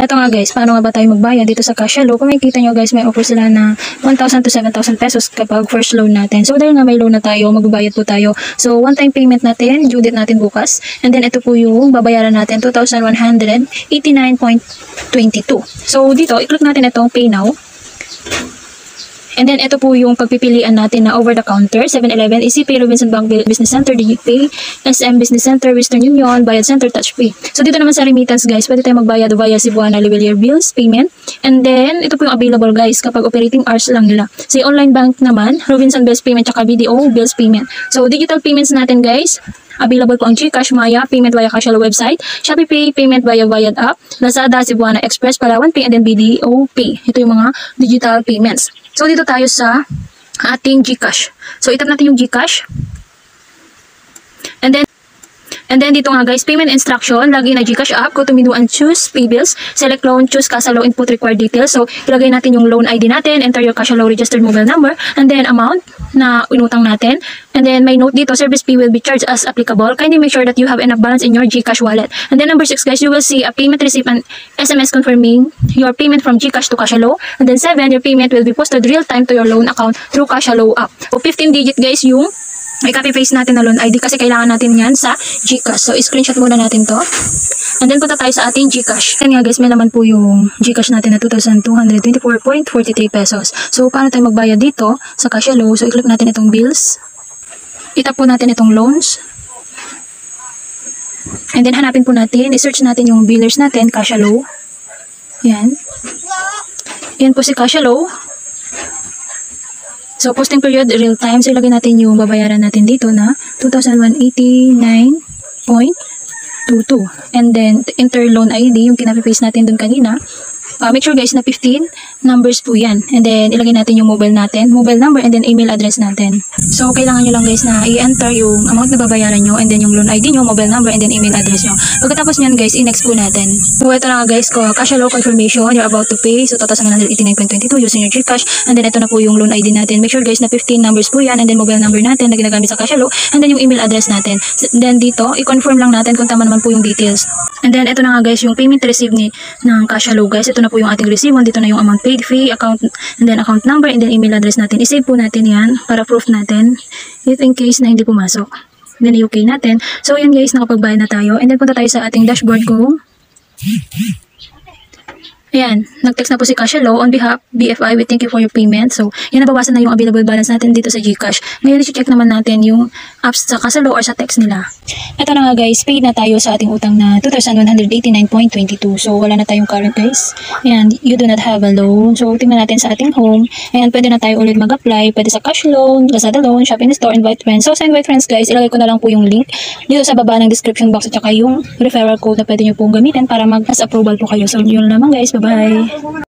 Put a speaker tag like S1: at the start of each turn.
S1: Ito nga guys, paano nga ba tayo magbayad dito sa Cashalo? Kung makikita nyo guys, may offer sila na 1,000 to 7,000 pesos kapag first loan natin. So dahil nga may loan na tayo, magbabayad po tayo. So one time payment natin, due date natin bukas. And then ito po yung babayaran natin, 2,189.22. So dito, i-click natin itong Pay Now. And then, ito po yung pagpipilian natin na over-the-counter, 7-Eleven, EasyPay, Robinson Bank Business Center, DigiPay, SM Business Center, Western Union, Bayad Center, TouchPay. So, dito naman sa remittance, guys, pwede tayo magbayad via Cebuana Livelier Bills Payment. And then, ito po yung available, guys, kapag operating hours lang nila. Sa online bank naman, Robinson Bills Payment, tsaka BDO Bills Payment. So, digital payments natin, guys, available po ang GCash, Maya, payment via Cashalo website, Shopee Pay, payment via Bayad app, Lazada, Cebuana Express, Palawan Pay, and then BDO Pay. Ito yung mga digital payments. So, dito tayo sa ating GCash. So, itap natin yung GCash. And then dito nga guys, payment instruction, lagay na GCash app, go to menu and choose pay bills, select loan, choose Cashalo, input required details. So, ilagay natin yung loan ID natin, enter your Cashalo registered mobile number, and then amount na inutang natin. And then may note dito, service fee will be charged as applicable. Kindly make sure that you have enough balance in your GCash wallet. And then number 6 guys, you will see a payment receipt and SMS confirming your payment from GCash to Cashalo. And then 7, your payment will be posted real time to your loan account through Cashalo app. So 15 digit guys yung may copy-paste natin na loan ID kasi kailangan natin yan sa GCash. So, screenshot muna natin to. And then, punta tayo sa ating GCash. Yan nga guys, may naman po yung GCash natin na 2,224.43 pesos. So, paano tayo magbayad dito sa Cashalo? So, i-click natin itong bills. Itap po natin itong loans. And then, hanapin po natin. I-search natin yung billers natin, Cashalo. Yan. Yan po si Cashalo. So, posting period, real time. So, ilagay natin yung babayaran natin dito na 2,189.22. And then, enter loan ID, yung kinapapaste natin dun kanina. Make sure guys na 15 numbers po yan. And then, ilagay natin yung mobile natin, mobile number, and then email address natin. So, kailangan nyo lang guys na i-enter yung amount na babayaran nyo, and then yung loan ID nyo, mobile number, and then email address nyo. Pagkatapos nyan guys, i-next po natin. So, ito na guys ko, Cashalo confirmation, you're about to pay. So, 2,189.22 using your GCash. And then, ito na po yung loan ID natin. Make sure guys na 15 numbers po yan, and then mobile number natin na ginagamit sa Cashalo, and then yung email address natin. Then, dito, i-confirm lang natin kung tama naman po yung details. And then, ito na nga guys, yung payment received ng Cashalo guys. Ito na po yung ating receive. Dito na yung amount paid, fee, account, and then account number, and then email address natin. I-save po natin yan para proof natin if in case na hindi pumasok. Then, i-okay natin. So, yan guys, nakapagbayad na tayo. And then, punta tayo sa ating dashboard ko. Ayan, nag-text na po si Cashalo on behalf BFI, we thank you for your payment. So, yan, nabawasan na yung available balance natin dito sa GCash. Ngayon, i-check naman natin yung apps sa Cashalo or sa text nila. Ito na nga guys, paid na tayo sa ating utang na 2,189.22. So, wala na tayong current guys. Ayan, you do not have a loan. So, tingnan natin sa ating home. Ayan, pwede na tayo ulit mag-apply. Pwede sa cash loan, Lazada loan, Shopee Store, invite friends. So, sa invite friends guys, ilagay ko na lang po yung link dito sa baba ng description box at saka yung referral code na pwede nyo pong gamitin para mag-approval po kayo. So, yun naman guys. Bye.